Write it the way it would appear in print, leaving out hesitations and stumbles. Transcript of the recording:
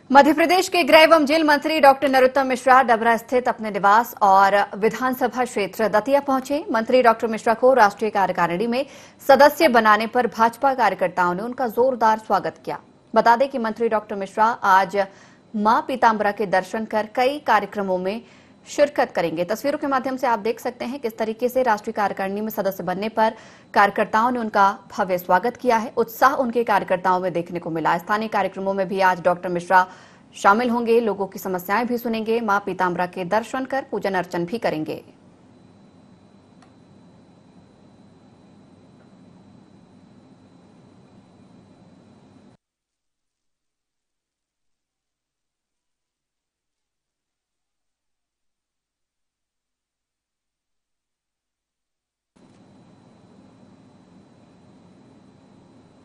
मध्य प्रदेश के गृह एवं जेल मंत्री डॉक्टर नरोत्तम मिश्रा डबरा स्थित अपने निवास और विधानसभा क्षेत्र दतिया पहुंचे। मंत्री डॉक्टर मिश्रा को राष्ट्रीय कार्यकारिणी में सदस्य बनाने पर भाजपा कार्यकर्ताओं ने उनका जोरदार स्वागत किया। बता दें कि मंत्री डॉक्टर मिश्रा आज मां पीताम्बरा के दर्शन कर कई कार्यक्रमों में शिरकत करेंगे। तस्वीरों के माध्यम से आप देख सकते हैं किस तरीके से राष्ट्रीय कार्यकारिणी में सदस्य बनने पर कार्यकर्ताओं ने उनका भव्य स्वागत किया है। उत्साह उनके कार्यकर्ताओं में देखने को मिला। स्थानीय कार्यक्रमों में भी आज डॉक्टर मिश्रा शामिल होंगे, लोगों की समस्याएं भी सुनेंगे, मां पीताम्बरा के दर्शन कर पूजन अर्चन भी करेंगे।